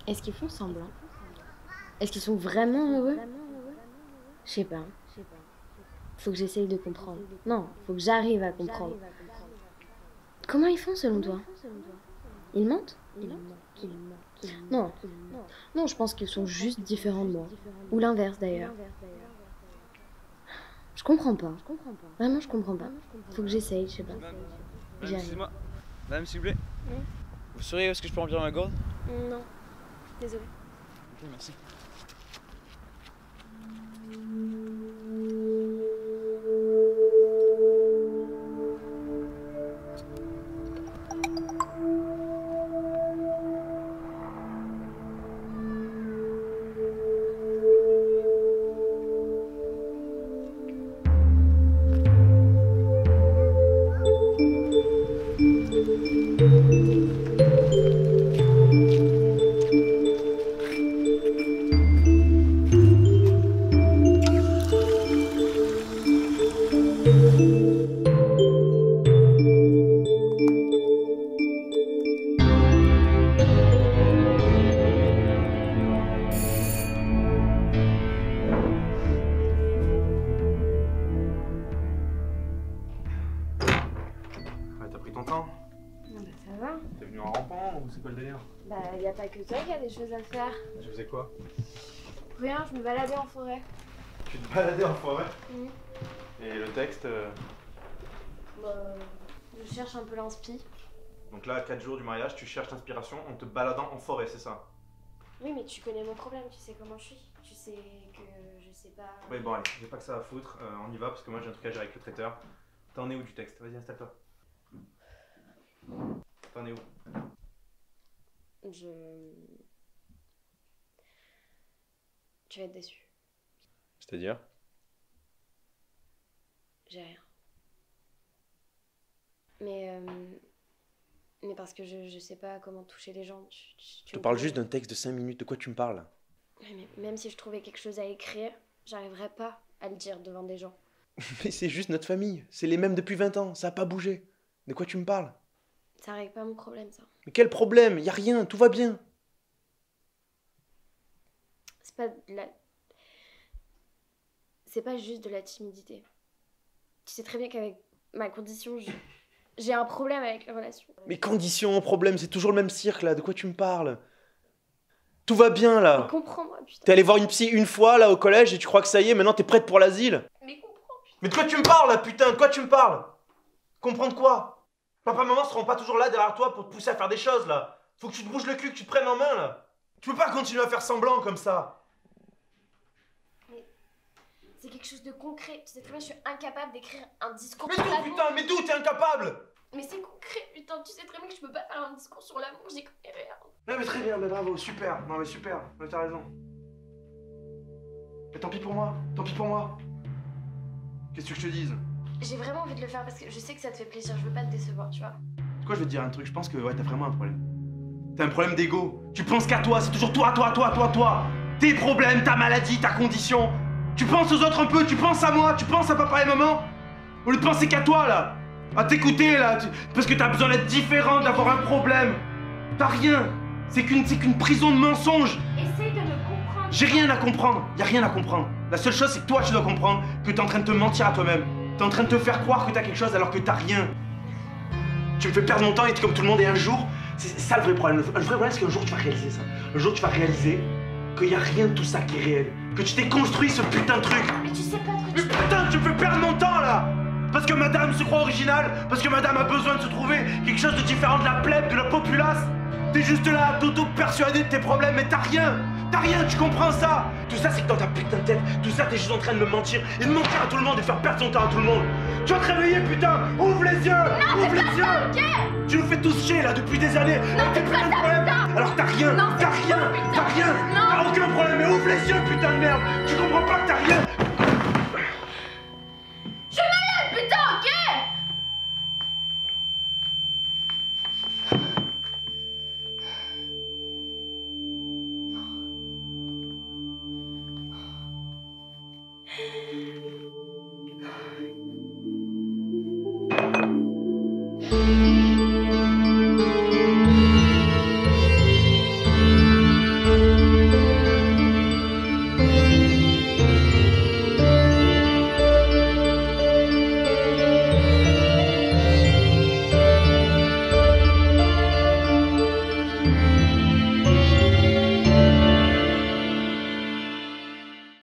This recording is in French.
Est-ce qu'ils font semblant? Est-ce qu'ils sont vraiment heureux? Je sais pas. Faut que j'essaye de comprendre. Non, faut que j'arrive à comprendre. Comment ils font selon toi? Ils mentent? Non. Non, je pense qu'ils sont juste différents de moi. Ou l'inverse d'ailleurs. Je comprends pas. Vraiment, je comprends pas. Faut que j'essaye, je sais pas. Madame, excusez-moi. Madame, s'il vous plaît. Vous sauriez où est-ce que je peux remplir ma gourde? Non. Désolée. Ok, merci. T'as pris ton temps? Bah ça va. T'es venu en rampant ou c'est quoi le délire? Bah y a pas que toi qui a des choses à faire. Tu faisais quoi? Rien, je me baladais en forêt. Tu te baladais en forêt? Mhm. Et le texte Bah, je cherche un peu l'inspi. Donc là, 4 jours du mariage, tu cherches l'inspiration en te baladant en forêt, c'est ça? Oui, mais tu connais mon problème, tu sais comment je suis. Tu sais que je sais pas. Oui, bon, allez, j'ai pas que ça à foutre, on y va parce que moi j'ai un truc à gérer avec le traiteur. T'en es où du texte? Vas-y, installe-toi. T'en es où? Tu vas être déçu. C'est-à-dire? J'ai rien. Mais parce que je sais pas comment toucher les gens. Je te parle juste d'un texte de 5 minutes, de quoi tu me parles? Mais même si je trouvais quelque chose à écrire, j'arriverais pas à le dire devant des gens. Mais c'est juste notre famille, c'est les mêmes depuis 20 ans, ça a pas bougé. De quoi tu me parles? Ça règle pas mon problème, ça. Mais quel problème? Y a rien, tout va bien. C'est pas de la... C'est pas juste de la timidité. Tu sais très bien qu'avec ma condition, j'ai un problème avec les relations. Mais conditions, problème, c'est toujours le même cirque là, de quoi tu me parles? Tout va bien là. Mais comprends-moi, putain. T'es allé voir une psy une fois là au collège et tu crois que ça y est, maintenant t'es prête pour l'asile? Mais comprends, putain. Mais de quoi tu me parles là, putain? De quoi tu me parles? Comprendre quoi? Papa et maman seront pas toujours là derrière toi pour te pousser à faire des choses là. Faut que tu te bouges le cul, que tu te prennes en main là. Tu peux pas continuer à faire semblant comme ça. C'est quelque chose de concret. Tu sais très bien, je suis incapable d'écrire un discours Mais sur d'où l'amour. putain, mais d'où t'es incapable? Mais c'est concret, putain. Tu sais très bien que je peux pas faire un discours sur l'amour, j'y connais rien. Non mais très bien, mais bravo, super. Non mais super, mais t'as raison. Mais tant pis pour moi, tant pis pour moi. Qu'est-ce que je te dise? J'ai vraiment envie de le faire parce que je sais que ça te fait plaisir, je veux pas te décevoir, tu vois. Quoi, je vais te dire un truc, je pense que ouais, t'as vraiment un problème. T'as un problème d'ego. Tu penses qu'à toi, c'est toujours toi, toi, toi, toi, toi. Tes problèmes, ta maladie, ta condition. Tu penses aux autres un peu, tu penses à moi, tu penses à papa et maman. Au lieu de penser qu'à toi là. À t'écouter là, parce que t'as besoin d'être différent, d'avoir un problème. T'as rien. C'est qu'une prison de mensonges. Essaye de me comprendre. J'ai rien à comprendre, y a rien à comprendre. La seule chose c'est que toi tu dois comprendre que t'es en train de te mentir à toi-même. T'es en train de te faire croire que t'as quelque chose alors que t'as rien. Tu me fais perdre mon temps et t'es comme tout le monde et un jour, c'est ça le vrai problème. Le vrai problème c'est qu'un jour tu vas réaliser ça. Un jour tu vas réaliser qu'il y a rien de tout ça qui est réel. Que tu t'es construit ce putain de truc. Mais tu sais pas trop. Mais putain tu me fais perdre mon temps là. Parce que madame se croit originale, parce que madame a besoin de se trouver quelque chose de différent de la plèbe, de la populace. T'es juste là, t'auto-persuadé de tes problèmes, mais t'as rien. T'as rien, tu comprends ça? Tout ça, c'est que dans ta putain de tête, tout ça, t'es juste en train de me mentir et de mentir à tout le monde et faire perdre son temps à tout le monde. Tu vas te réveiller, putain! Ouvre les yeux! Non, Ouvre les c'est yeux! pas ça, ok? Tu nous fais tous chier là depuis des années! Non, avec tes c'est pas putains de ça, problèmes. putain! Alors que t'as rien! Non, T'as c'est rien! pas ça, putain! T'as rien! Non. T'as aucun problème! Mais ouvre les yeux, putain de merde! Tu comprends pas que t'as rien!